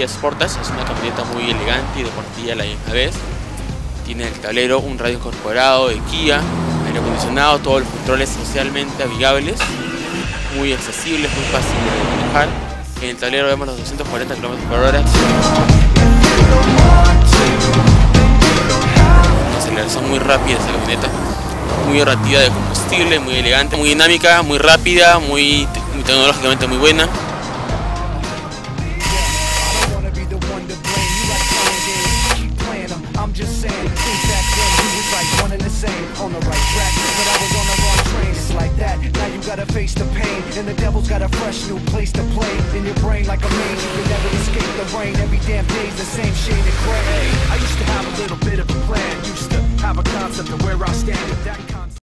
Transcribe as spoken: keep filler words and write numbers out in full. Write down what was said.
Kia Sportage. Es una camioneta muy elegante y deportiva a la misma vez. Tiene en el tablero un radio incorporado de Kia, aire acondicionado, todos los controles socialmente amigables, muy accesibles, muy fácil de manejar. En el tablero vemos los doscientos cuarenta kilómetros por hora. Una aceleración muy rápida esta camioneta, muy ahorrativa de combustible, muy elegante, muy dinámica, muy rápida, muy, muy tecnológicamente muy buena. I'm just saying, think back then we was like one and the same, on the right track, but I was on the wrong train. It's like that, now you gotta face the pain, and the devil's got a fresh new place to play in your brain like a maze. You can never escape the rain. Every damn day's the same shade of gray. I used to have a little bit of a plan, used to have a concept of where I stand. That